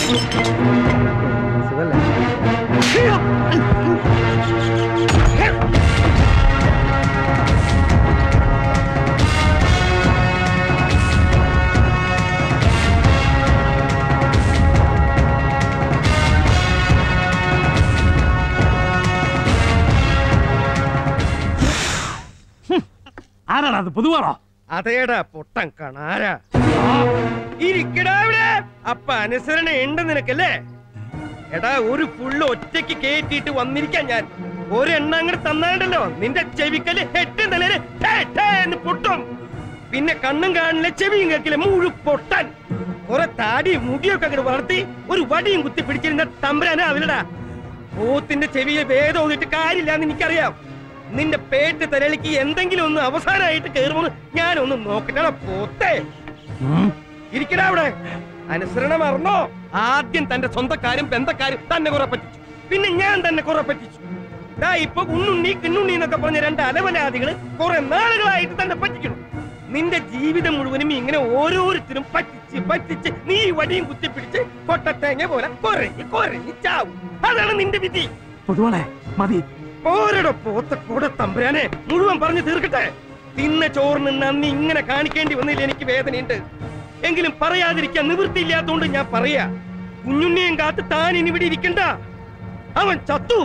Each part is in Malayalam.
ആരാടാ അത്? പൊതുവാണോ? അതേടാ പൊട്ടൻ കാണാരാ. ഇരിക്കടാ ഇവിടെ. അപ്പ അനുസരണ ഉണ്ട് നിനക്കല്ലേ? എടാ ഒരു ഫുള്ള് ഒറ്റയ്ക്ക് കേറ്റിട്ട് വന്നിരിക്കാൻ ഞാൻ. ഒരെണ്ണം അങ്ങോട്ട് തന്നാണ്ടല്ലോ നിന്റെ ചെവിക്കല് ഹെട്ടും തലേര് എന്ന് പൊട്ടും. പിന്നെ കണ്ണും കാണില്ല, ചെവിയും കേൾക്കില്ല, മുഴു പൊട്ടൻ. കുറെ താടി മുടിയൊക്കെ അങ്ങോട്ട് വളർത്തി ഒരു വടിയും കുത്തി പിടിച്ചിരുന്ന തമ്പരാനാ അവനടാ. പോത്തിന്റെ ചെവിയിൽ ഭേദം ഓതിട്ട് കാര്യമില്ലാന്ന് എനിക്കറിയാം. നിന്റെ പേറ്റ് തരളിക്ക് എന്തെങ്കിലും ഒന്ന് അവസാനമായിട്ട് കയറുമെന്ന് ഞാനൊന്ന് നോക്കട്ടെ. പോത്തേ ഇരിക്കടാ അവിടെ. അനുസരണ മറന്നോ? ആദ്യം തന്റെ സ്വന്തക്കാരും ബന്ധക്കാരും തന്നെ കുറെ പറ്റിച്ചു, പിന്നെ ഞാൻ തന്നെ കുറെ പറ്റിച്ചു. ഇപ്പൊ ഉണ്ണുണ്ണി കിണ്ണുണ്ണി എന്നൊക്കെ പറഞ്ഞ രണ്ട് അലവലാദികള് കുറെ നാളുകളായിട്ട് തന്നെ പറ്റിക്കണം. നിന്റെ ജീവിതം മുഴുവനും ഇങ്ങനെ ഓരോരുത്തരും പറ്റിച്ച് പറ്റിച്ച് നീ വടിയും കുത്തിപ്പിടിച്ച് കൊട്ടത്തേങ്ങ പോലെ കൊരഞ്ഞ് കൊരഞ്ഞ് ചാവും. അതാണ് നിന്റെ വിധി. മതി ഓരോ പോത്ത കൂടെ തമ്പുരാനെ മുഴുവൻ പറഞ്ഞു തീർക്കട്ടെ. തിന്ന ചോറിന് നന്ദി ഇങ്ങനെ കാണിക്കേണ്ടി വന്നില്ല. എനിക്ക് വേദനയുണ്ട്, എങ്കിലും പറയാതിരിക്കാൻ നിവൃത്തിയില്ലാത്തോണ്ട് ഞാൻ പറയാ. കുഞ്ഞുണ്ണിയും കാത്ത് താൻ ഇനി ഇവിടെ ഇരിക്കണ്ട. അവൻ ചത്തു.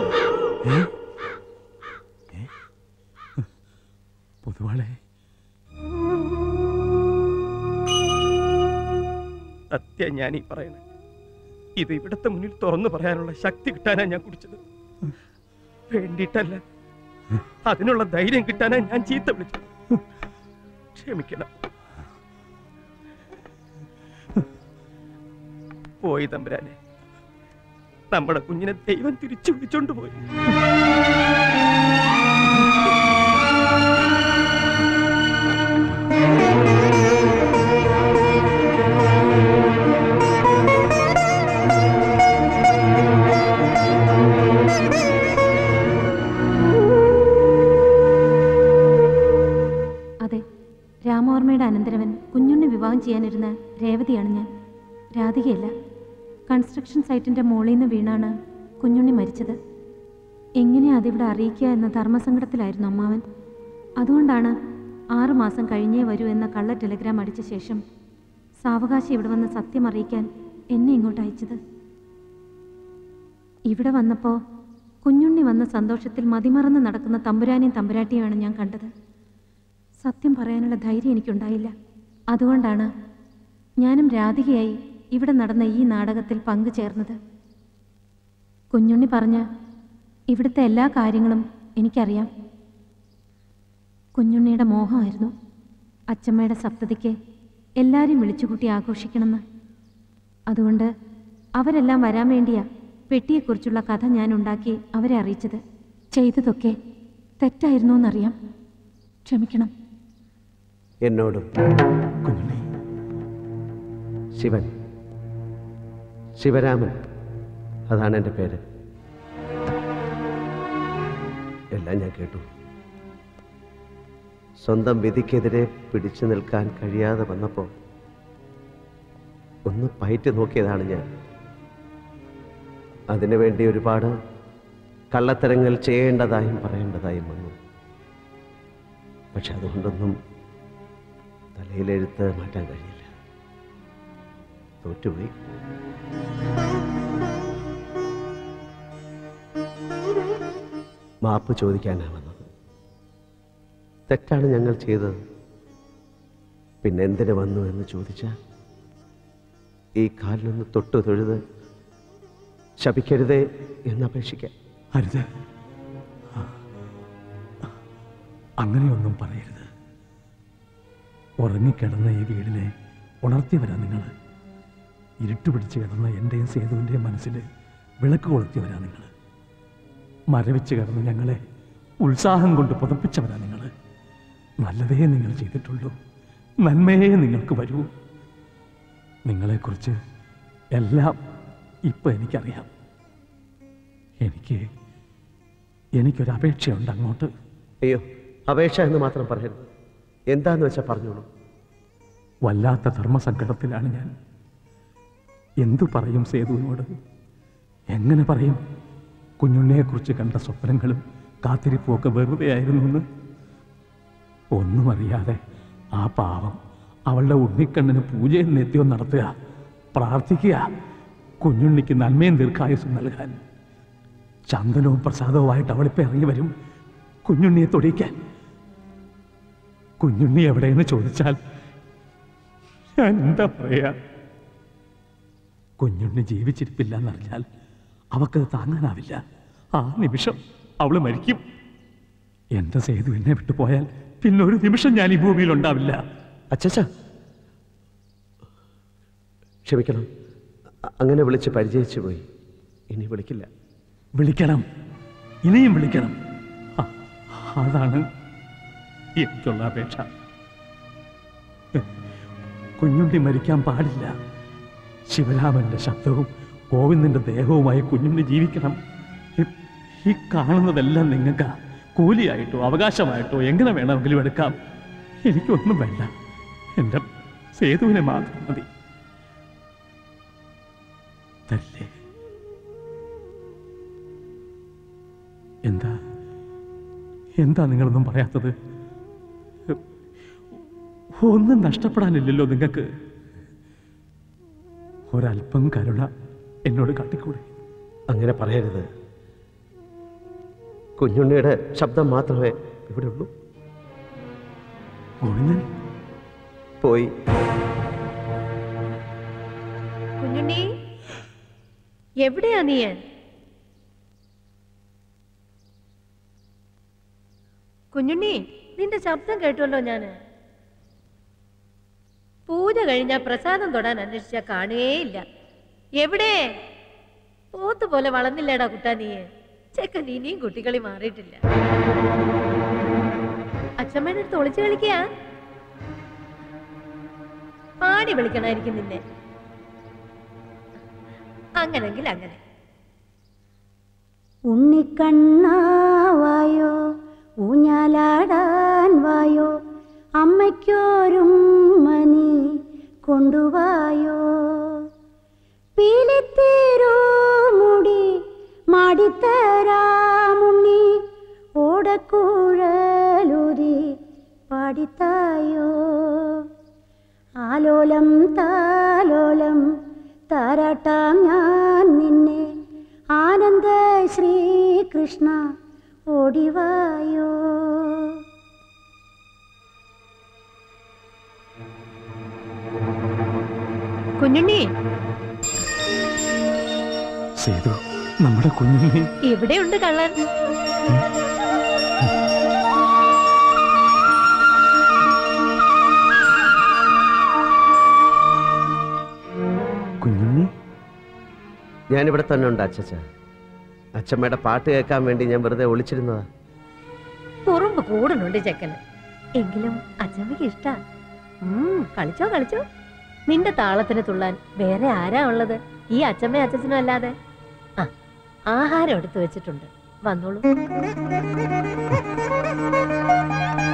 സത്യം ഞാനീ പറയണേ. ഇത് ഇവിടത്തെ മുന്നിൽ തുറന്നു പറയാനുള്ള ശക്തി കിട്ടാനാ ഞാൻ കുടിച്ചത്. വേണ്ടിട്ടല്ല, അതിനുള്ള ധൈര്യം കിട്ടാനാ ഞാൻ ചീത്ത വിളിച്ചത്. ക്ഷമിക്കണം. പോയി തമ്പുരാനെ, നമ്മുടെ കുഞ്ഞിനെ ദൈവം തിരിച്ചു വിളിച്ചോണ്ട് പോയി. അതെ, രാമവർമ്മയുടെ അനന്തരവൻ കുഞ്ഞുണ്ണി വിവാഹം ചെയ്യാനിരുന്ന രേവതിയാണ് ഞാൻ, രാധികയല്ല. കൺസ്ട്രക്ഷൻ സൈറ്റിന്റെ മോളിൽ നിന്ന് വീണാണ് കുഞ്ഞുണ്ണി മരിച്ചത്. എങ്ങനെയാ അതിവിടെ അറിയിക്കുക എന്ന ധർമ്മസങ്കടത്തിലായിരുന്നു അമ്മാവൻ. അതുകൊണ്ടാണ് 6 മാസം കഴിഞ്ഞേ വരൂ എന്ന കള്ള ടെലിഗ്രാം അടിച്ച ശേഷം സാവകാശം ഇവിടെ വന്ന് സത്യം അറിയിക്കാൻ എന്നെ ഇങ്ങോട്ട് അയച്ചത്. ഇവിടെ വന്നപ്പോൾ കുഞ്ഞുണ്ണി വന്ന സന്തോഷത്തിൽ മതിമറന്ന് നടക്കുന്ന തമ്പുരാനെയും തമ്പുരാട്ടിയുമാണ് ഞാൻ കണ്ടത്. സത്യം പറയാനുള്ള ധൈര്യം എനിക്കുണ്ടായില്ല. അതുകൊണ്ടാണ് ഞാനും രാധികയായി ഇവിടെ നടന്ന ഈ നാടകത്തിൽ പങ്കുചേർന്നത്. കുഞ്ഞുണ്ണി പറഞ്ഞ ഇവിടുത്തെ എല്ലാ കാര്യങ്ങളും എനിക്കറിയാം. കുഞ്ഞുണ്ണിയുടെ മോഹമായിരുന്നു അച്ചമ്മയുടെ സപ്തതിക്ക് എല്ലാവരെയും വിളിച്ചുകൂട്ടി ആഘോഷിക്കണമെന്ന്. അതുകൊണ്ട് അവരെല്ലാം വരാൻ വേണ്ടിയാ പെട്ടിയെക്കുറിച്ചുള്ള കഥ ഞാൻ ഉണ്ടാക്കി അവരെ അറിയിച്ചത്. ചെയ്തതൊക്കെ തെറ്റായിരുന്നു എന്നറിയാം, ക്ഷമിക്കണം. എന്നോടും ശിവൻ, ശിവരാമൻ, അതാണ് എൻ്റെ പേര്. എല്ലാം ഞാൻ കേട്ടു. സ്വന്തം വിധിക്കെതിരെ പിടിച്ചു നിൽക്കാൻ കഴിയാതെ വന്നപ്പോൾ ഒന്ന് പയറ്റ് നോക്കിയതാണ് ഞാൻ. അതിനുവേണ്ടി ഒരുപാട് കള്ളത്തരങ്ങൾ ചെയ്യേണ്ടതായും പറയേണ്ടതായും വന്നു. പക്ഷെ അതുകൊണ്ടൊന്നും തലയിലെഴുത്ത് മാറ്റാൻ കഴിയില്ല. തോറ്റുപോയി. മാപ്പ് ചോദിക്കാനാണ് വന്നത്. തെറ്റാണ് ഞങ്ങൾ ചെയ്തത്. പിന്നെ എന്തിനു വന്നു എന്ന് ചോദിച്ചാൽ ഈ കാലിലൊന്ന് തൊട്ടു തൊഴുത് ശപിക്കരുതേ എന്നപേക്ഷിക്കാം. അരുത്, അങ്ങനെയൊന്നും പറയരുത്. ഉറങ്ങിക്കിടന്ന ഈ വീടിനെ ഉണർത്തിവരാ നിങ്ങൾ. ഇരുട്ടുപിടിച്ച് കിടന്ന എൻ്റെയും സേതുവിൻ്റെയും മനസ്സിൽ വിളക്ക് കൊളുത്തിവരാ നിങ്ങൾ. മരവിച്ച് കിടന്ന് ഞങ്ങളെ ഉത്സാഹം കൊണ്ട് പുതപ്പിച്ചവരാ നിങ്ങൾ. നല്ലതേ നിങ്ങൾ ചെയ്തിട്ടുള്ളൂ, നന്മയെ നിങ്ങൾക്ക് വരൂ. നിങ്ങളെക്കുറിച്ച് എല്ലാം ഇപ്പം എനിക്കറിയാം. എനിക്കൊരപേക്ഷയുണ്ട് അങ്ങോട്ട്. അയ്യോ, അപേക്ഷ എന്ന് മാത്രം പറയരുത്. എന്താന്ന് വെച്ചാൽ പറഞ്ഞോളൂ. വല്ലാത്ത ധർമ്മസങ്കടത്തിലാണ് ഞാൻ. എന്തു പറയും സേതുവിനോട്? എങ്ങനെ പറയും? കുഞ്ഞുണ്ണിയെക്കുറിച്ച് കണ്ട സ്വപ്നങ്ങളും കാത്തിരിപ്പുമൊക്കെ വെറുതെയായിരുന്നു എന്ന്. ഒന്നും അറിയാതെ ആ പാവം അവളുടെ ഉണ്ണിക്കണ്ണന് പൂജയും നിത്യവും നടത്തുക, പ്രാർത്ഥിക്കുക, കുഞ്ഞുണ്ണിക്ക് നന്മയും ദീർഘായുസ്സും നൽകാൻ. ചന്ദനവും പ്രസാദവുമായിട്ട് അവളിപ്പോൾ ഇറങ്ങി വരും കുഞ്ഞുണ്ണിയെ തൊടിയിക്കാൻ. കുഞ്ഞുണ്ണി എവിടെയെന്ന് ചോദിച്ചാൽ ഞാൻ എന്താ പറയാ? കുഞ്ഞുണ്ണി ജീവിച്ചിരിപ്പില്ല എന്നറിഞ്ഞാൽ അവക്കത് താങ്ങാനാവില്ല. ആ നിമിഷം അവള് മരിക്കും. എന്റെ സേതു എന്നെ വിട്ടുപോയാൽ പിന്നെ ഒരു നിമിഷം ഞാൻ ഈ ഭൂമിയിൽ ഉണ്ടാവില്ല. അച്ഛാ, ക്ഷമിക്കണം, അങ്ങനെ വിളിച്ച് പരിചയിച്ചു പോയി. ഇനി വിളിക്കില്ല. വിളിക്കണം, ഇനിയും വിളിക്കണം. അതാണ് എനിക്കുള്ള അപേക്ഷ. കുഞ്ഞുണ്ണി മരിക്കാൻ പാടില്ല. ശിവരാമന്റെ ശബ്ദവും ഗോവിന്ദന്റെ ദേഹവുമായി കുഞ്ഞുണ്ണി ജീവിക്കണം. ഈ കാണുന്നതെല്ലാം നിങ്ങൾക്ക് കൂലിയായിട്ടോ അവകാശമായിട്ടോ എങ്ങനെ വേണമെങ്കിലും എടുക്കാം. എനിക്കൊന്നും വേണ്ട, എൻ്റെ സേതുവിനെ മാത്രം മതി. തല്ലേ? എന്താ എന്താ നിങ്ങളൊന്നും പറയാത്തത്? ഒന്നും നഷ്ടപ്പെടാനില്ലല്ലോ നിങ്ങൾക്ക്. ഒരല്പം കരുണ എന്നോട് കാട്ടിക്കൂടെ? അങ്ങനെ പറയരുത്. കുഞ്ഞുണ്ണിയുടെ ശബ്ദം മാത്രമേ ഇവിടെ ഉള്ളൂ. ഗോവിന്ദൻ പോയി. കുഞ്ഞുണ്ണി, എവിടെയാ നീ? കുഞ്ഞുണ്ണി, നിന്റെ ശബ്ദം കേട്ടുവല്ലോ ഞാന്. പൂജ കഴിഞ്ഞാ പ്രസാദം തൊടാൻ അന്വേഷിച്ചാ കാണുകയില്ല. എവിടെ? പോത്ത് പോലെ വളർന്നില്ലേടാ കുട്ടാ നീ. ചെക്കൻ ഇനിയും കുട്ടികളി മാറിയിട്ടില്ല. അച്ഛമ്മയുടെ അടുത്ത് ഒളിച്ചു കളിക്കുക. പാടി വിളിക്കണായിരിക്കും നിന്നെ. അങ്ങനെങ്കിൽ അങ്ങനെ. ഉണ്ണിക്കണ്ണാവായോ, ഊഞ്ഞാലാടാൻ വായോ, അമ്മയ്ക്കോരും മണി കൊണ്ടുവായോ, പീലിത്തേരോ മുടി മാടിത്തരാമുണ്ണി, ഓടക്കുഴലൂരി പാടിത്തായോ, ആലോലം താലോലം താരാട്ടാം ഞാൻ നിന്നെ, ആനന്ദ ശ്രീകൃഷ്ണ ഓടിവായോ. കുഞ്ഞുണ്ണി, സേതു, നമ്മുടെ കുഞ്ഞുണ്ണി എവിടെയുണ്ട് കള്ളൻ? കുഞ്ഞുണ്ണി, ഞാനിവിടെ തന്നെ ഉണ്ട് അച്ഛച്ച. അച്ഛമ്മയുടെ പാട്ട് കേൾക്കാൻ വേണ്ടി ഞാൻ വെറുതെ ഒളിച്ചിരുന്നതാ. കുറുമ്പ് കൂടുന്നുണ്ട് ചെക്കന്. എങ്കിലും അച്ഛമ്മയ്ക്ക് ഇഷ്ടാ. കളിച്ചോ കളിച്ചോ. നിന്റെ താളത്തിന് തുള്ളാൻ വേറെ ആരാ ഉള്ളത്? ഈ അച്ഛമ്മയും അച്ഛനും അല്ലാതെ. ആഹാരം എടുത്തു വെച്ചിട്ടുണ്ട്, വന്നോളൂ.